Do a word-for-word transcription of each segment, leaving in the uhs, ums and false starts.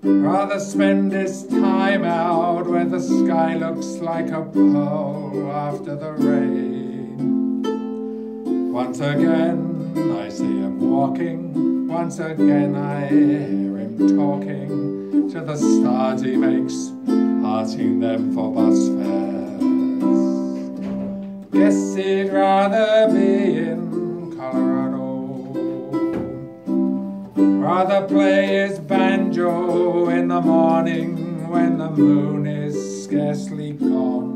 Rather spend his time out where the sky looks like a pearl after the rain. Once again I see him walking, once again I hear him talking to the stars he makes, asking them for bus fares. Guess he'd rather be in Colorado, rather play his banjo in the morning when the moon is scarcely gone.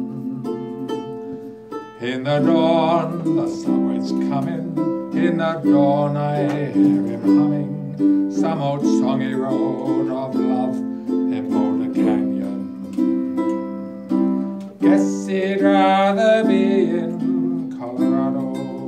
In the dawn, the subway's coming. In the dawn, I hear him humming some old song he wrote of love in Boulder Canyon. Guess he'd rather be in Colorado.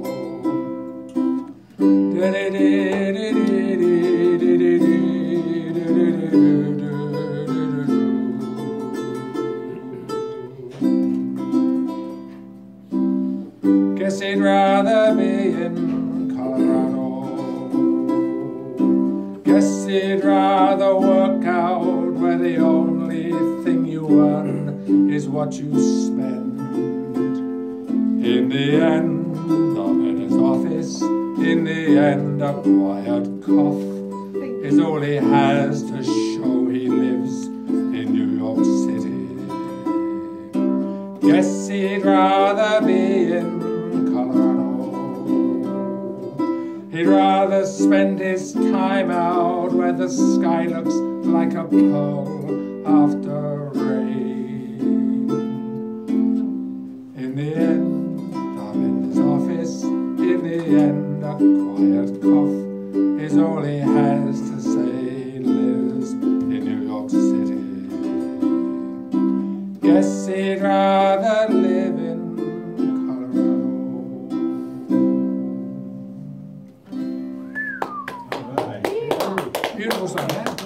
Guess he'd rather be in Colorado. Guess he'd rather work out where the only thing you earn is what you spend. In the end, I'm in his office. In the end, a quiet cough is all he has to show he lives in New York City. Guess he'd rather be in Colorado. He'd rather spend his time out where the sky looks like a pearl after rain. In the end, I'm in his office. In the end, a quiet cough is all he has to say. He lives in New York City. Guess he'd rather live in Colorado. All right. Beautiful song, yeah?